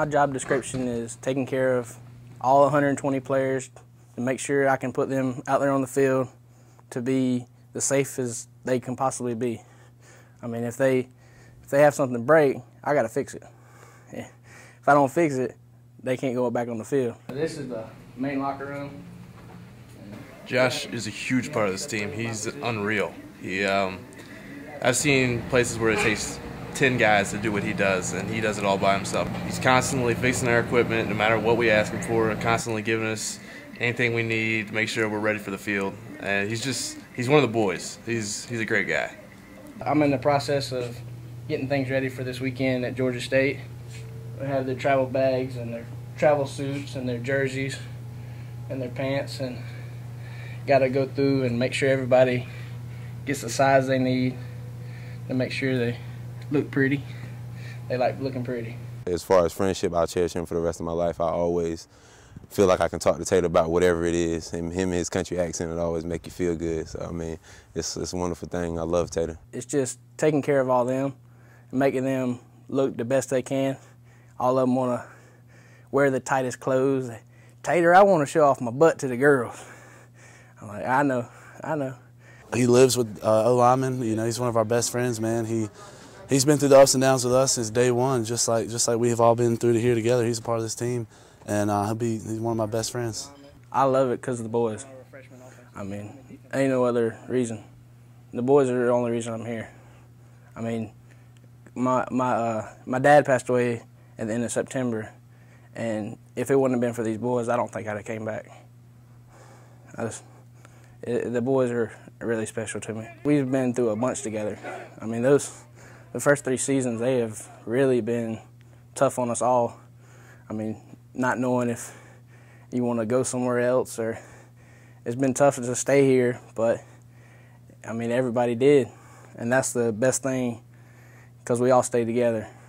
My job description is taking care of all 120 players to make sure I can put them out there on the field to be the safest they can possibly be. I mean, if they have something break, I got to fix it. If I don't fix it, they can't go back on the field. This is the main locker room. Josh is a huge part of this team. He's unreal. I've seen places where it takes 10 guys to do what he does, and he does it all by himself. He's constantly fixing our equipment, no matter what we ask him for, constantly giving us anything we need to make sure we're ready for the field. And he's one of the boys. He's a great guy. I'm in the process of getting things ready for this weekend at Georgia State. We have their travel bags and their travel suits and their jerseys and their pants, and got to go through and make sure everybody gets the size they need to make sure they look pretty. They like looking pretty. As far as friendship, I'll cherish him for the rest of my life. I always feel like I can talk to Tater about whatever it is. Him and his country accent, it always make you feel good. So, I mean, it's a wonderful thing. I love Tater. It's just taking care of all them and making them look the best they can. All of them want to wear the tightest clothes. Tater, I want to show off my butt to the girls. I'm like, I know. He lives with O-lineman. You know, he's one of our best friends, man. He's been through the ups and downs with us since day one, just like we have all been through to here together. He's a part of this team, and he's one of my best friends. I love it because of the boys. I mean, ain't no other reason. The boys are the only reason I'm here. I mean, my dad passed away at the end of September, and if it wouldn't have been for these boys, I don't think I'd have came back. The boys are really special to me. We've been through a bunch together. I mean, the first 3 seasons, they have really been tough on us all. I mean, not knowing if you want to go somewhere else, or it's been tough to stay here, but I mean, everybody did, and that's the best thing because we all stayed together.